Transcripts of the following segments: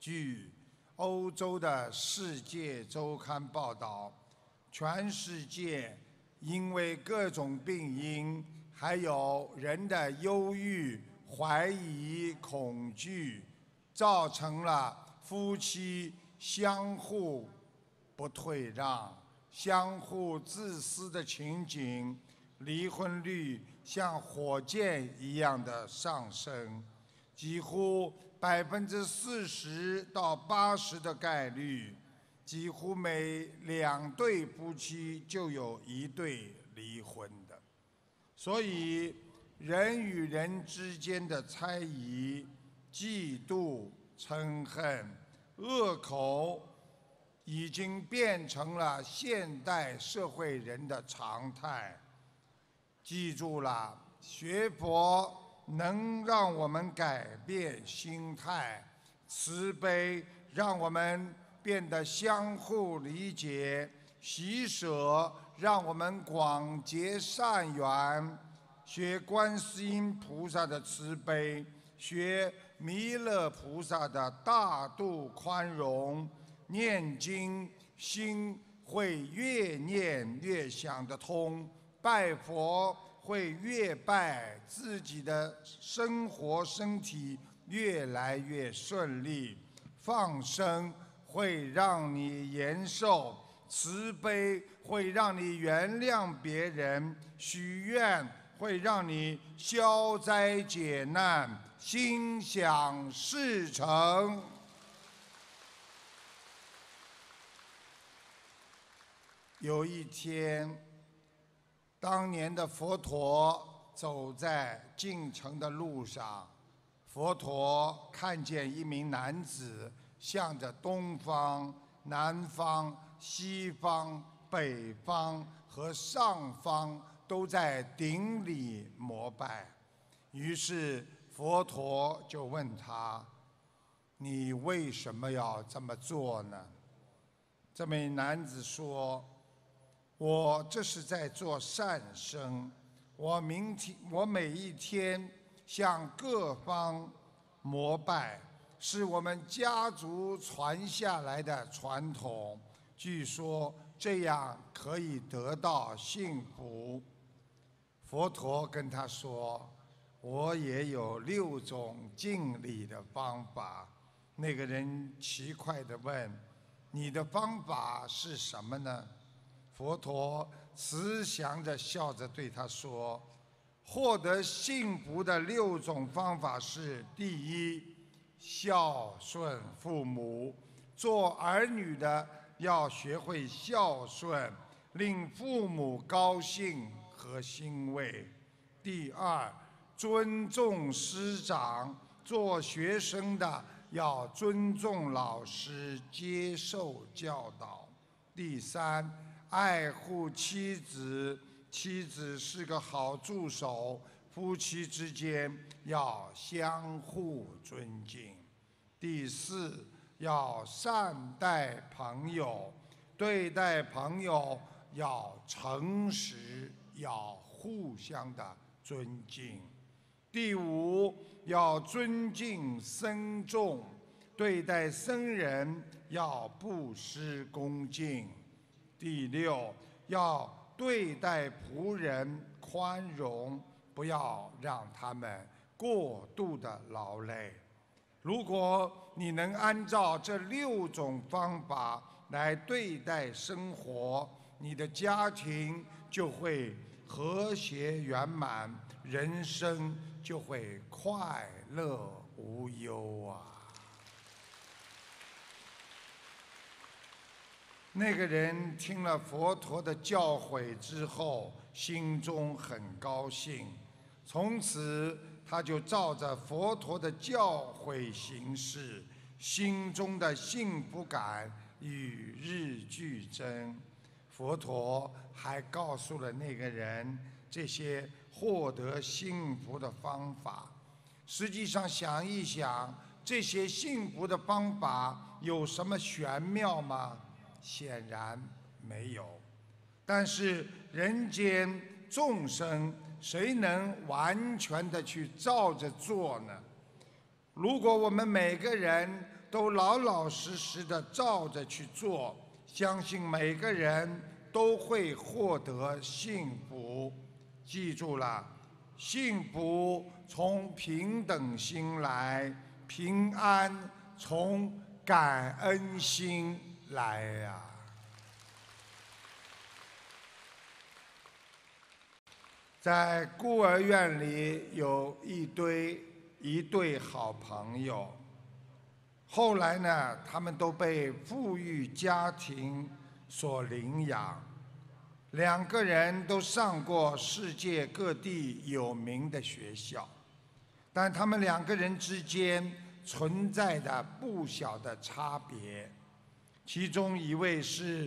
据欧洲的世界周刊报道，全世界因为各种病因，还有人的忧郁、怀疑、恐惧，造成了夫妻相互不退让、相互自私的情景，离婚率像火箭一样的上升，几乎40%到80%的概率，几乎每2对夫妻就有1对离婚的。所以，人与人之间的猜疑、嫉妒、嗔恨、恶口，已经变成了现代社会人的常态。记住了，学佛能让我们改变心态，慈悲让我们变得相互理解，喜舍让我们广结善缘，学观世音菩萨的慈悲，学弥勒菩萨的大度宽容，念经心会越念越想得通，拜佛会越拜自己的生活身体越来越顺利，放生会让你延寿，慈悲会让你原谅别人，许愿会让你消灾解难，心想事成。有一天，当年的佛陀走在进城的路上，佛陀看见一名男子向着东方、南方、西方、北方和上方都在顶礼膜拜。于是佛陀就问他：“你为什么要这么做呢？”这名男子说：“我这是在做善生，我每一天向各方膜拜，是我们家族传下来的传统，据说这样可以得到幸福。”佛陀跟他说：“我也有6种敬礼的方法。”那个人奇怪地问：“你的方法是什么呢？”佛陀慈祥地笑着对他说：“获得幸福的6种方法是：第一，孝顺父母，做儿女的要学会孝顺，令父母高兴和欣慰；第二，尊重师长，做学生的要尊重老师，接受教导；第三，爱护妻子，妻子是个好助手，夫妻之间要相互尊敬；第四，要善待朋友，对待朋友要诚实，要互相的尊敬；第五，要尊敬僧众，对待僧人要布施恭敬；第六，要对待仆人宽容，不要让他们过度的劳累。如果你能按照这6种方法来对待生活，你的家庭就会和谐圆满，人生就会快乐无忧啊！”那个人听了佛陀的教诲之后，心中很高兴，从此他就照着佛陀的教诲行事，心中的幸福感与日俱增。佛陀还告诉了那个人这些获得幸福的方法。实际上想一想，这些幸福的方法有什么玄妙吗？显然没有。但是人间众生，谁能完全的去照着做呢？如果我们每个人都老老实实的照着去做，相信每个人都会获得幸福。记住了，幸福从平等心来，平安从感恩心来呀。在孤儿院里有一对好朋友，后来呢，他们都被富裕家庭所领养，两个人都上过世界各地有名的学校，但他们两个人之间存在着不小的差别。其中一位是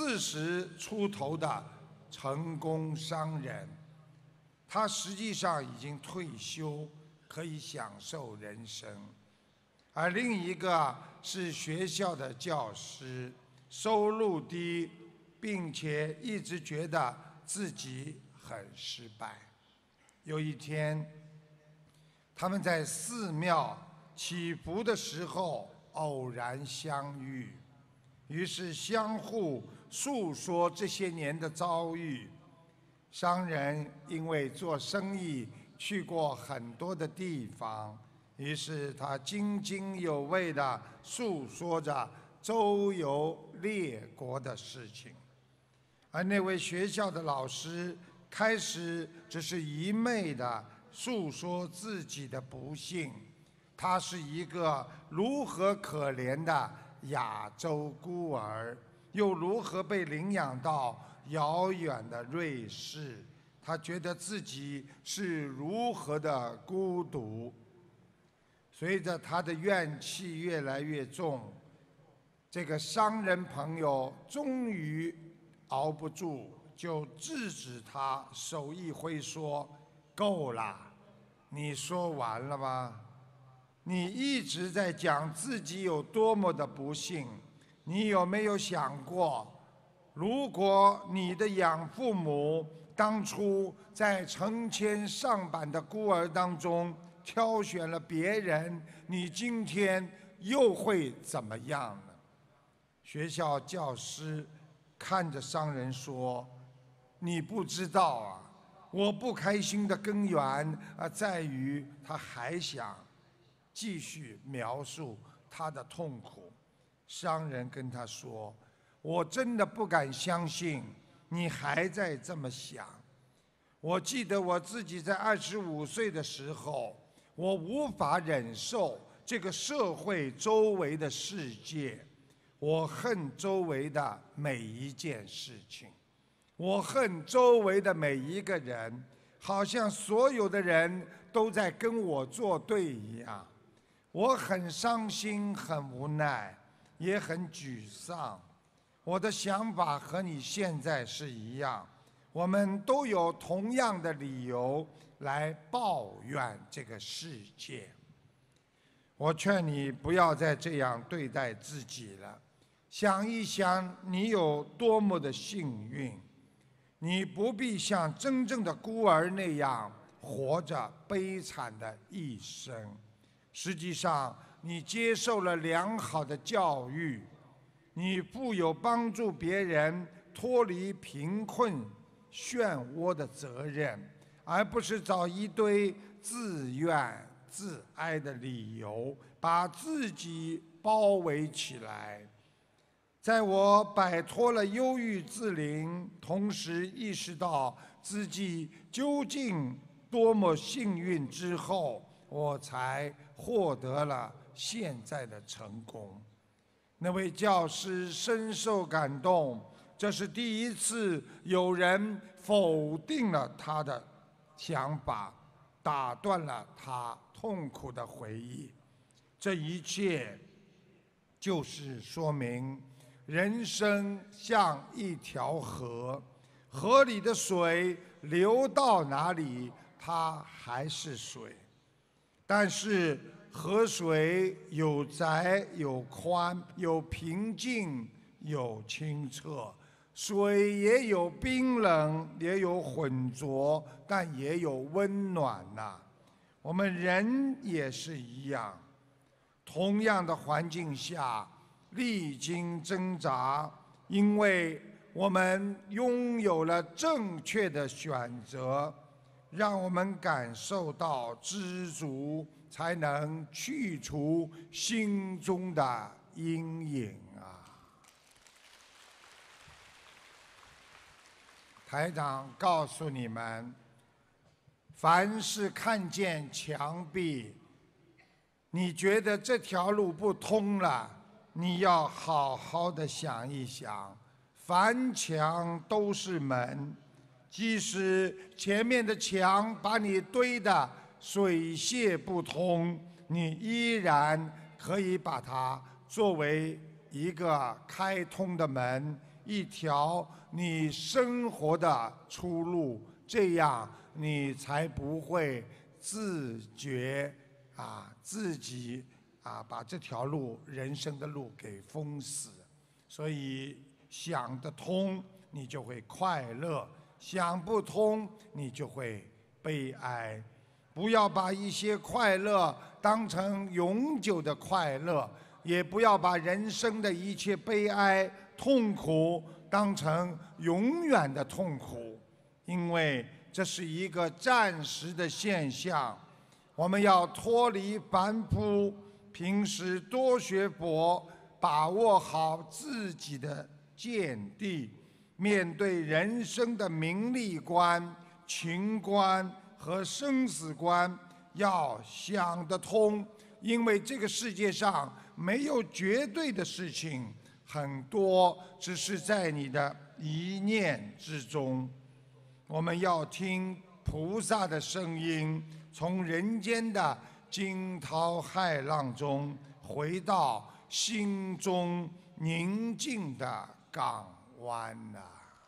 40出头的成功商人，他实际上已经退休，可以享受人生；而另一个是学校的教师，收入低，并且一直觉得自己很失败。有一天，他们在寺庙祈福的时候偶然相遇，于是相互诉说这些年的遭遇。商人因为做生意去过很多的地方，于是他津津有味地诉说着周游列国的事情。而那位学校的老师开始只是一昧地诉说自己的不幸，他是一个如何可怜的亚洲孤儿，又如何被领养到遥远的瑞士，他觉得自己是如何的孤独。随着他的怨气越来越重，这个商人朋友终于熬不住，就制止他，手一挥说：“够了，你说完了吧？你一直在讲自己有多么的不幸，你有没有想过，如果你的养父母当初在成千上百的孤儿当中挑选了别人，你今天又会怎么样呢？”学校教师看着商人说：“你不知道啊，我不开心的根源在于他还想继续描述他的痛苦。”商人跟他说：“我真的不敢相信你还在这么想。我记得我自己在25岁的时候，我无法忍受这个社会周围的世界，我恨周围的每一件事情，我恨周围的每一个人，好像所有的人都在跟我作对一样。我很伤心，很无奈，也很沮丧。我的想法和你现在是一样，我们都有同样的理由来抱怨这个世界。我劝你不要再这样对待自己了，想一想你有多么的幸运，你不必像真正的孤儿那样活着悲惨的一生。实际上，你接受了良好的教育，你负有帮助别人脱离贫困漩涡的责任，而不是找一堆自怨自哀的理由，把自己包围起来。在我摆脱了忧郁自怜，同时意识到自己究竟多么幸运之后，我才获得了现在的成功。那位教师深受感动，这是第一次有人否定了他的想法，打断了他痛苦的回忆。这一切就是说明，人生像一条河，河里的水流到哪里，它还是水。但是河水有窄有宽，有平静有清澈，水也有冰冷，也有浑浊，但也有温暖呐。我们人也是一样， 同样的环境下历经挣扎，因为我们拥有了正确的选择，让我们感受到知足，才能去除心中的阴影啊！台长告诉你们，凡是看见墙壁，你觉得这条路不通了，你要好好的想一想，凡墙都是门，即使前面的墙把你堆得水泄不通，你依然可以把它作为一个开通的门，一条你生活的出路，这样你才不会自觉自己把这条路人生的路给封死。所以想得通，你就会快乐；想不通，你就会悲哀。不要把一些快乐当成永久的快乐，也不要把人生的一切悲哀、痛苦当成永远的痛苦，因为这是一个暂时的现象。我们要脱离凡夫，平时多学佛，把握好自己的见地，面对人生的名利观、情观和生死观，要想得通，因为这个世界上没有绝对的事情，很多只是在你的一念之中。我们要听菩萨的声音，从人间的惊涛骇浪中回到心中宁静的港湾呐。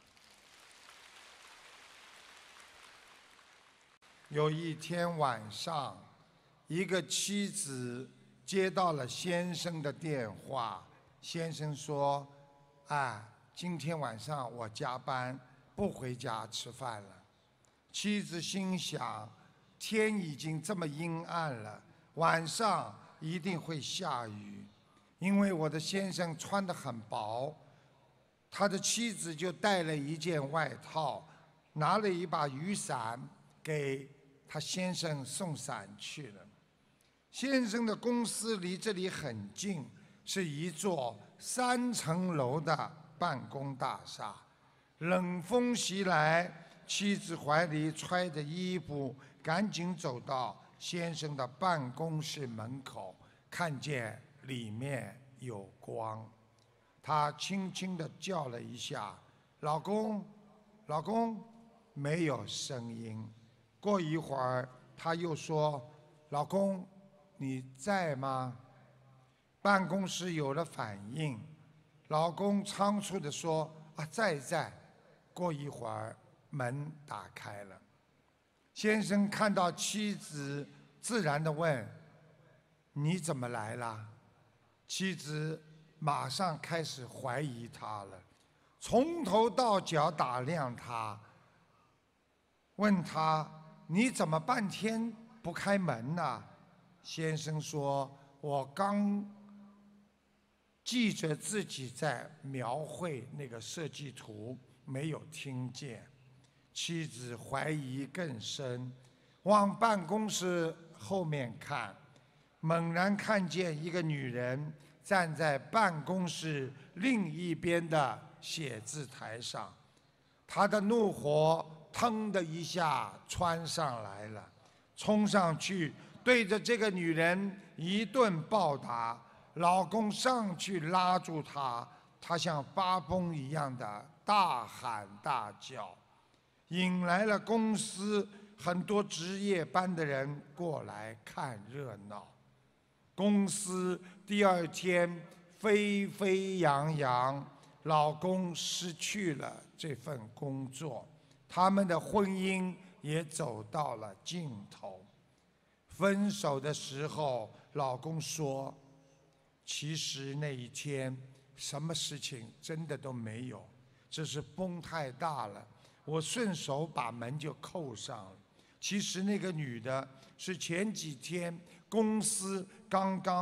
有一天晚上，一个妻子接到了先生的电话，先生说：“今天晚上我加班，不回家吃饭了。”妻子心想，天已经这么阴暗了，晚上一定会下雨，因为我的先生穿得很薄。他的妻子就带了一件外套，拿了一把雨伞给他先生送伞去了。先生的公司离这里很近，是一座3层楼的办公大厦。冷风袭来，妻子怀里揣着衣服，赶紧走到先生的办公室门口，看见里面有光，她轻轻地叫了一下：“老公，老公！”没有声音。过一会儿，她又说：“老公，你在吗？”办公室有了反应，老公仓促地说：“在。”过一会儿，门打开了，先生看到妻子，自然地问：“你怎么来了？”妻子马上开始怀疑他了，从头到脚打量他，问他：“你怎么半天不开门呢？”先生说：“我刚记着自己在描绘那个设计图，没有听见。”妻子怀疑更深，往办公室后面看，猛然看见一个女人站在办公室另一边的写字台上，她的怒火腾的一下窜上来了，冲上去对着这个女人一顿暴打。老公上去拉住她，她像发疯一样的大喊大叫，引来了公司很多值夜班的人过来看热闹。公司第二天沸沸扬扬，老公失去了这份工作，他们的婚姻也走到了尽头。分手的时候，老公说：“其实那一天什么事情真的都没有，只是风太大了，我顺手把门就扣上了。其实那个女的是前几天公司刚刚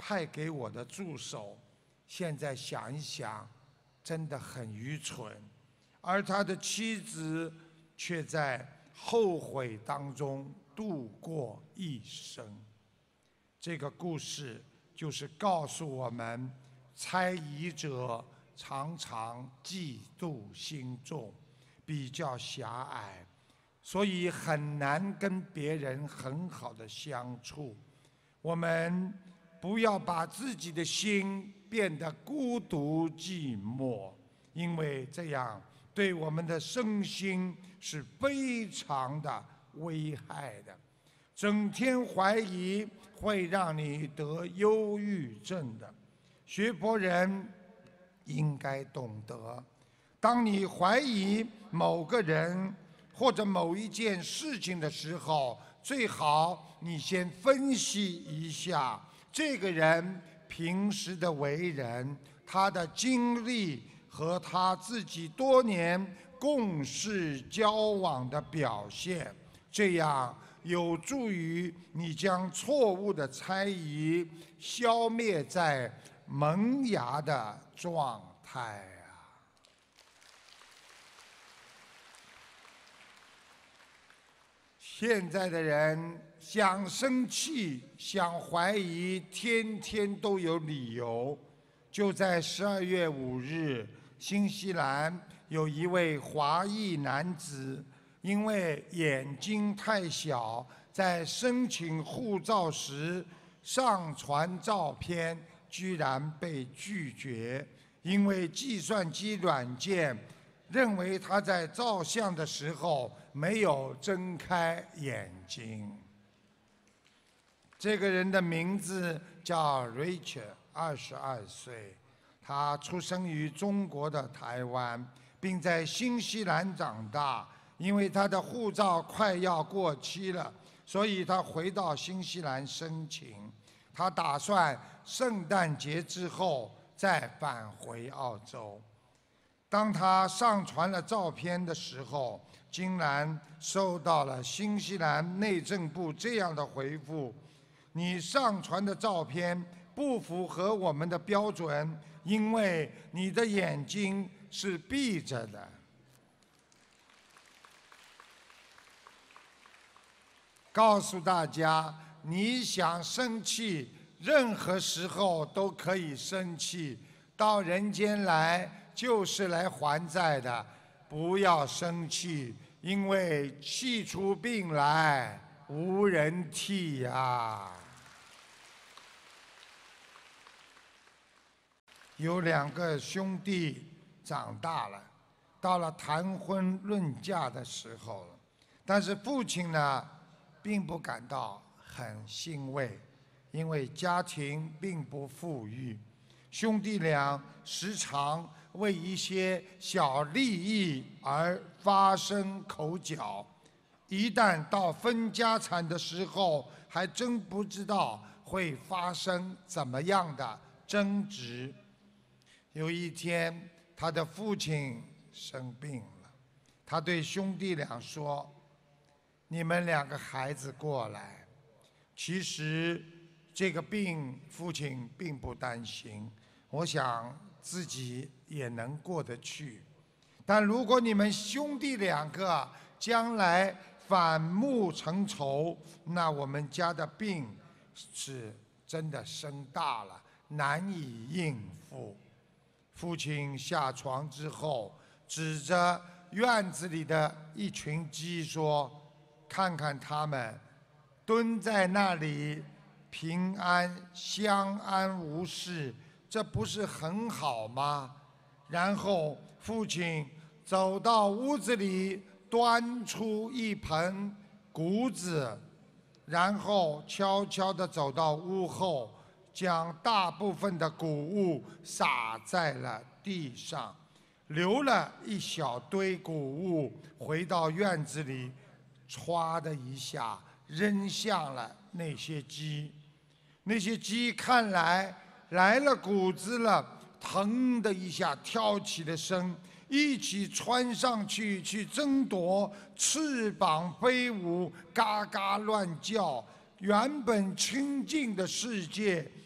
派给我的助手，现在想一想，真的很愚蠢，而他的妻子却在后悔当中度过一生。这个故事就是告诉我们，猜疑者常常嫉妒心重，比较狭隘，所以很难跟别人很好的相处。我们不要把自己的心变得孤独寂寞，因为这样对我们的身心是非常的危害的。整天怀疑会让你得忧郁症的。学佛人应该懂得，当你怀疑某个人或者某一件事情的时候，最好你先分析一下这个人平时的为人，他的经历和他自己多年共事交往的表现，这样有助于你将错误的猜疑消灭在萌芽的状态啊！现在的人想生气、想怀疑，天天都有理由。就在12月5日，新西兰有一位华裔男子，因为眼睛太小，在申请护照时上传照片，居然被拒绝，因为计算机软件认为他在照相的时候没有睁开眼睛。这个人的名字叫 Richard，22岁，他出生于中国的台湾，并在新西兰长大。因为他的护照快要过期了，所以他回到新西兰申请。他打算圣诞节之后再返回澳洲。当他上传了照片的时候，竟然收到了新西兰内政部这样的回复：你上传的照片不符合我们的标准，因为你的眼睛是闭着的。告诉大家，你想生气，任何时候都可以生气。到人间来就是来还债的，不要生气，因为气出病来无人替呀。有2个兄弟长大了，到了谈婚论嫁的时候了，但是父亲呢，并不感到很欣慰，因为家庭并不富裕，兄弟俩时常为一些小利益而发生口角，一旦到分家产的时候，还真不知道会发生怎么样的争执。有一天，他的父亲生病了，他对兄弟俩说：你们2个孩子过来。其实这个病父亲并不担心，我想自己也能过得去。但如果你们兄弟2个将来反目成仇，那我们家的病是真的生大了，难以应付。父亲下床之后，指着院子里的一群鸡说：看看他们蹲在那里，平安相安无事，这不是很好吗？然后父亲走到屋子里，端出一盆谷子，然后悄悄地走到屋后，将大部分的谷物撒在了地上，留了一小堆谷物，回到院子里，歘的一下扔向了那些鸡。那些鸡看来来了谷子了，腾的一下跳起了身，一起窜上去去争夺，翅膀飞舞，嘎嘎乱叫。原本清净的世界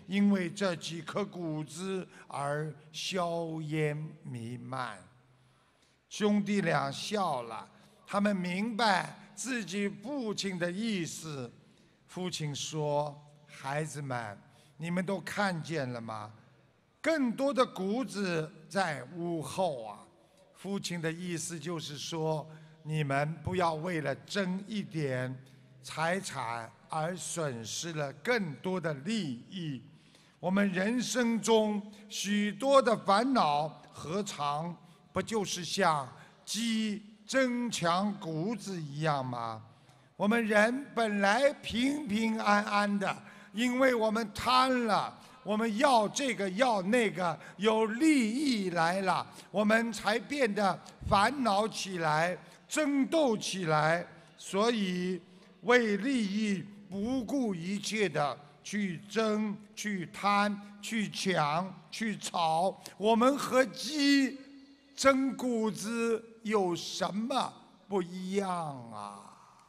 因为这几颗谷子而硝烟弥漫。兄弟俩笑了，他们明白自己父亲的意思。父亲说：“孩子们，你们都看见了吗？更多的谷子在屋后啊。”父亲的意思就是说，你们不要为了争一点财产而损失了更多的利益。我们人生中许多的烦恼，何尝不就是像鸡争抢谷子一样吗？我们人本来平平安安的，因为我们贪了，我们要这个要那个，有利益来了，我们才变得烦恼起来，争斗起来。所以为利益不顾一切的去争、去贪、去抢、去吵。我们和鸡争谷子有什么不一样啊？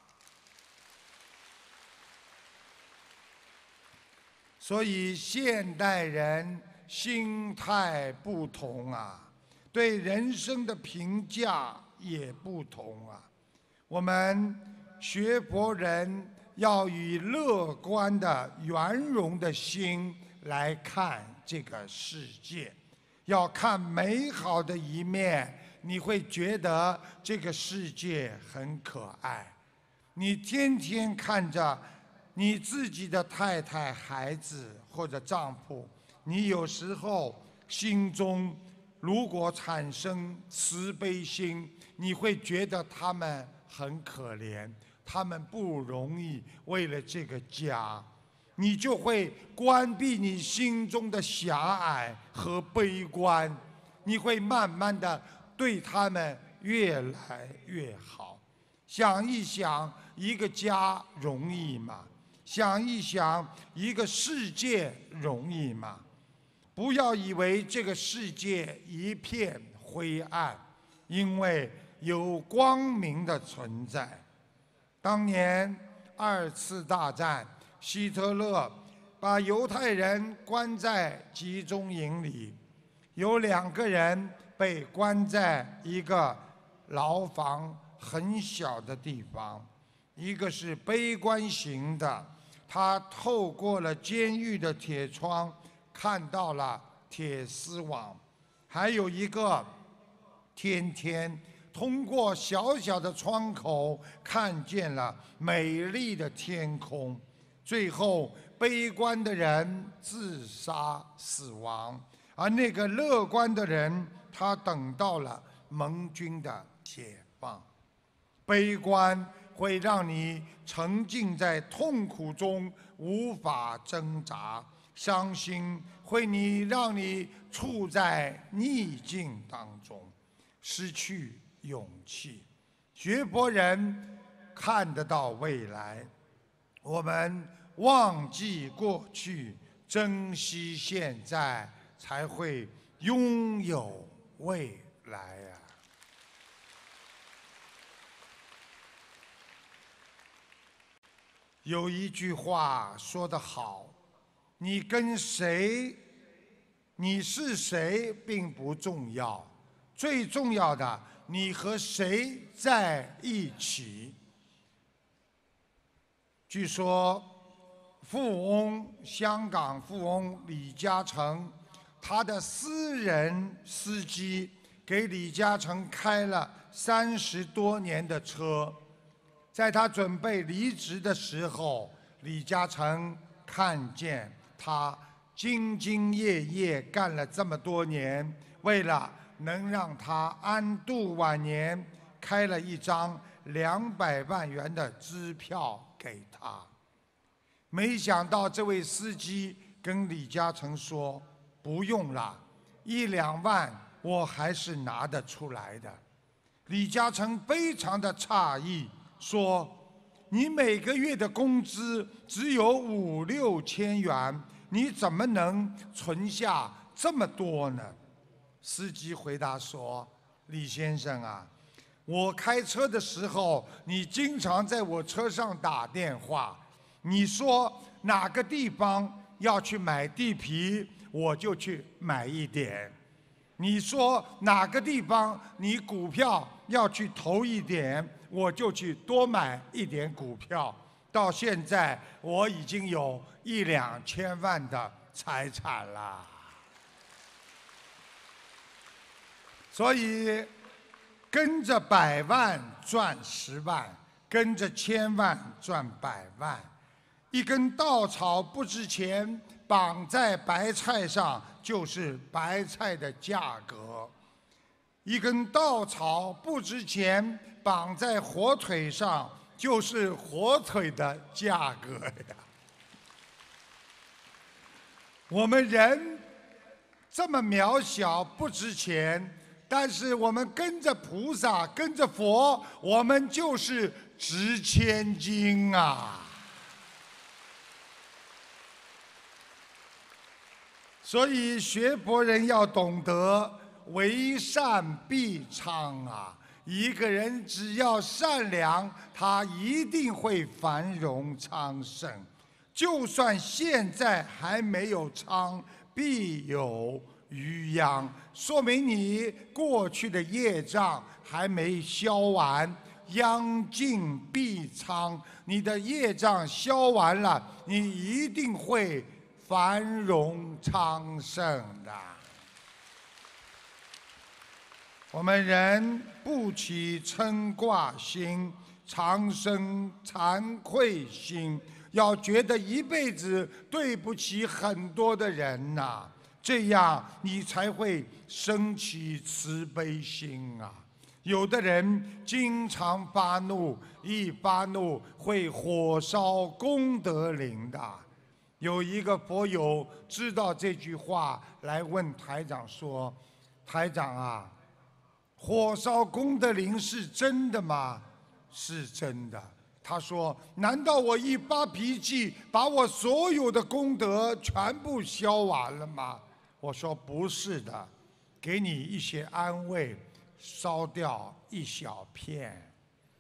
所以现代人心态不同啊，对人生的评价也不同啊。我们学佛人要以乐观的、圆融的心来看这个世界，要看美好的一面，你会觉得这个世界很可爱。你天天看着你自己的太太、孩子或者丈夫，你有时候心中如果产生慈悲心，你会觉得他们很可怜，他们不容易，为了这个家，你就会关闭你心中的狭隘和悲观，你会慢慢的对他们越来越好。想一想，一个家容易吗？想一想，一个世界容易吗？不要以为这个世界一片灰暗，因为有光明的存在。当年2次大战，希特勒把犹太人关在集中营里，有2个人被关在一个牢房很小的地方，一个是悲观型的，他透过了监狱的铁窗看到了铁丝网，还有一个天天通过小小的窗口看见了美丽的天空。最后悲观的人自杀死亡，而那个乐观的人，他等到了盟军的解放。悲观会让你沉浸在痛苦中无法挣扎，伤心会让你处在逆境当中，失去勇气。学佛人看得到未来，我们忘记过去，珍惜现在，才会拥有未来啊！有一句话说得好，你跟谁，你是谁并不重要，最重要的，你和谁在一起。据说香港富翁李嘉诚，他的私人司机给李嘉诚开了30多年的车。在他准备离职的时候，李嘉诚看见他兢兢业业干了这么多年，为了能让他安度晚年，开了一张200万元的支票给他。没想到这位司机跟李嘉诚说：“不用了，1、2万我还是拿得出来的。”李嘉诚非常的诧异，说：“你每个月的工资只有5、6千元，你怎么能存下这么多呢？”司机回答说：“李先生啊，我开车的时候，你经常在我车上打电话，你说哪个地方要去买地皮，我就去买一点；你说哪个地方你股票要去投一点，我就去多买一点股票。到现在，我已经有1、2千万的财产了。所以，跟着100万赚10万，跟着1000万赚100万。一根稻草不值钱，绑在白菜上就是白菜的价格；一根稻草不值钱，绑在火腿上就是火腿的价格呀。我们人这么渺小，不值钱。但是我们跟着菩萨，跟着佛，我们就是值千金啊！所以学佛人要懂得为善必昌啊！一个人只要善良，他一定会繁荣昌盛。就算现在还没有昌，必有余殃，说明你过去的业障还没消完，殃尽必昌。你的业障消完了，你一定会繁荣昌盛的。我们人不起嗔挂心，常生惭愧心，要觉得一辈子对不起很多的人呐。这样你才会升起慈悲心啊！有的人经常发怒，一发怒会火烧功德林的。有一个佛友知道这句话，来问台长说：“台长啊，火烧功德林是真的吗？”是真的。他说：“难道我一发脾气，把我所有的功德全部消完了吗？”我说不是的，给你一些安慰，烧掉一小片。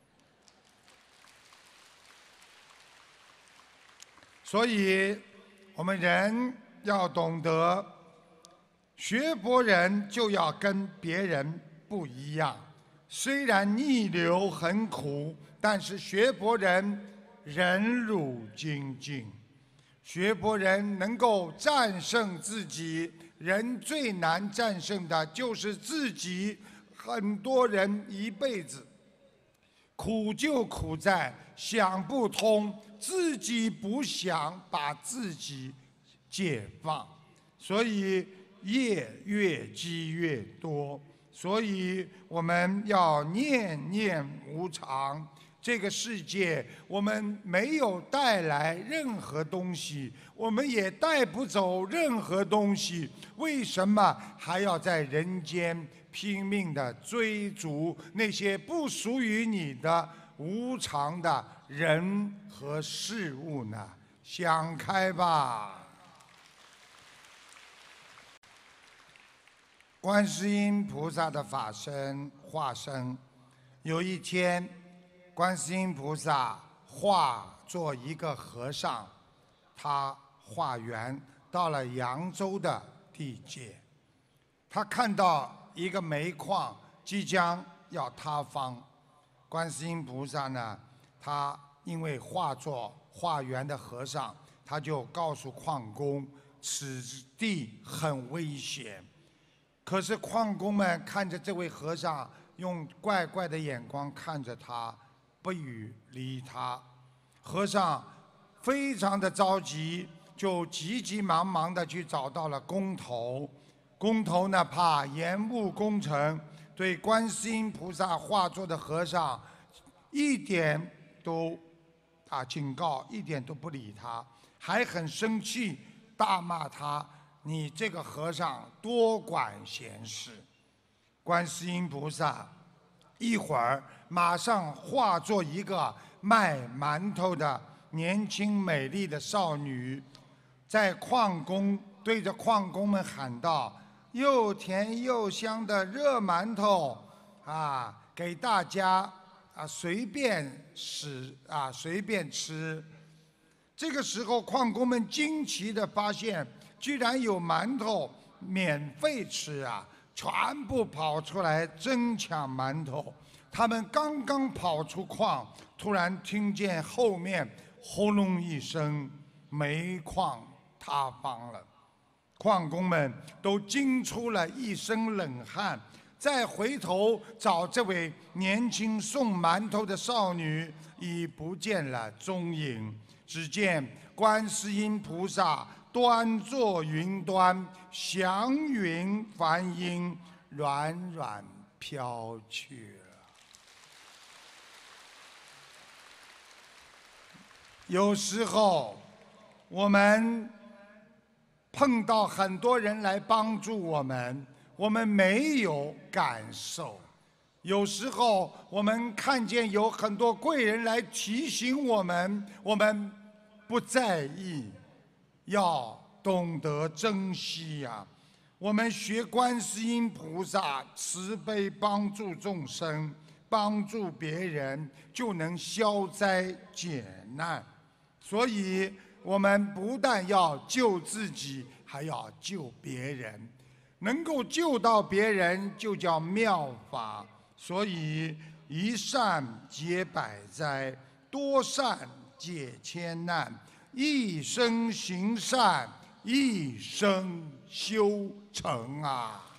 所以，我们人要懂得，学佛人就要跟别人不一样。虽然逆流很苦，但是学佛人忍辱精进。学佛人能够战胜自己。人最难战胜的就是自己。很多人一辈子苦就苦在想不通，自己不想把自己解放，所以业越积越多。所以我们要念念无常。这个世界我们没有带来任何东西，我们也带不走任何东西，为什么还要在人间拼命地追逐那些不属于你的无常的人和事物呢？想开吧！观世音菩萨的法身化身，有一天，观世音菩萨化作一个和尚，他化缘到了扬州的地界，他看到一个煤矿即将要塌方，观世音菩萨呢，他因为化缘的和尚，他就告诉矿工，此地很危险。可是矿工们看着这位和尚，用怪怪的眼光看着他，不予理他。和尚非常的着急，就急急忙忙地去找到了工头。工头呢，怕延误工程，对观世音菩萨化作的和尚一点都警告，一点都不理他，还很生气，大骂他：“你这个和尚多管闲事！”观世音菩萨一会儿马上化作一个卖馒头的年轻美丽的少女，在对着矿工们喊道：“又甜又香的热馒头给大家随便吃。” 这个时候，矿工们惊奇地发现，居然有馒头免费吃啊！全部跑出来争抢馒头。他们刚刚跑出矿，突然听见后面轰隆一声，煤矿塌方了。矿工们都惊出了一身冷汗，再回头找这位年轻送馒头的少女，已不见了踪影。只见观世音菩萨端坐云端，祥云梵音软软飘去了。有时候我们碰到很多人来帮助我们，我们没有感受。有时候我们看见有很多贵人来提醒我们，我们不在意，要懂得珍惜呀。我们学观世音菩萨慈悲帮助众生，帮助别人就能消灾解难。所以我们不但要救自己，还要救别人。能够救到别人，就叫妙法。所以一善解百灾，多善解千难，一生行善，一生修成啊。